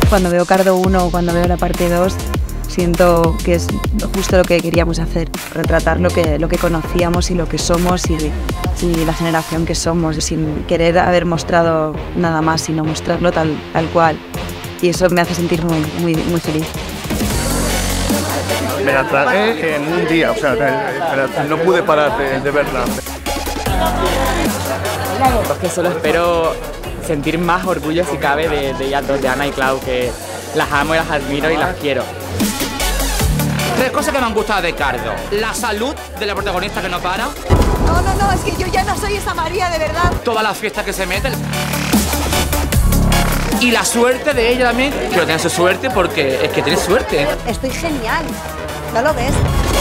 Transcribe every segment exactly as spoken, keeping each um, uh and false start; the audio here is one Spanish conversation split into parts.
Cuando veo Cardo uno o cuando veo la parte dos, siento que es justo lo que queríamos hacer, retratar lo que, lo que conocíamos y lo que somos y, y la generación que somos, sin querer haber mostrado nada más, sino mostrarlo tal, tal cual. Y eso me hace sentir muy, muy, muy feliz. Me la tragué en un día, o sea, no pude parar de, de verla. Porque solo espero sentir más orgullo si cabe de, de ellas dos, de Ana y Clau, que las amo y las admiro y las quiero. Tres cosas que me han gustado de Cardo: la salud de la protagonista, que no para. No, no, no, es que yo ya no soy esa María, de verdad. Todas las fiestas que se meten. Y la suerte de ella también, que no tiene su suerte porque es que tiene suerte. Estoy genial, ¿no lo ves?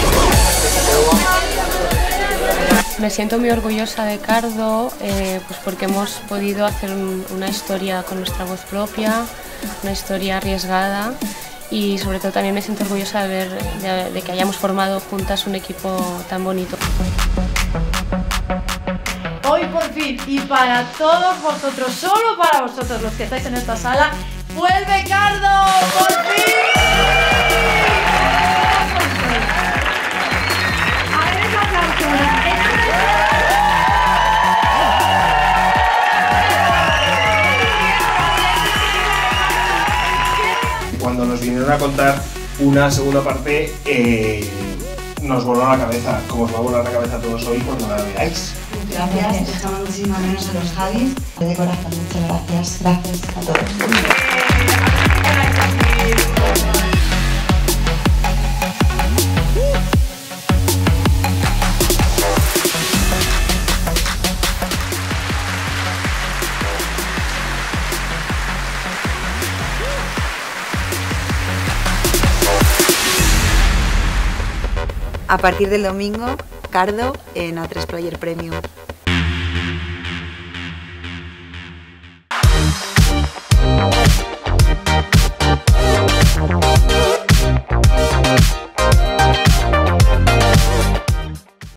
Me siento muy orgullosa de Cardo, eh, pues porque hemos podido hacer un, una historia con nuestra voz propia, una historia arriesgada, y sobre todo también me siento orgullosa de, ver, de, de que hayamos formado juntas un equipo tan bonito. Hoy por fin, y para todos vosotros, solo para vosotros los que estáis en esta sala, ¡vuelve Cardo! ¡Por fin! A ver esa captura. Cuando nos vinieron a contar una segunda parte, eh, nos voló la cabeza, como os va a volar la cabeza a todos hoy cuando la veáis. Gracias, dejamos muchísimas menos a los Javis. De corazón, muchas gracias. Gracias a todos. A partir del domingo, Cardo en A tres Player Premium.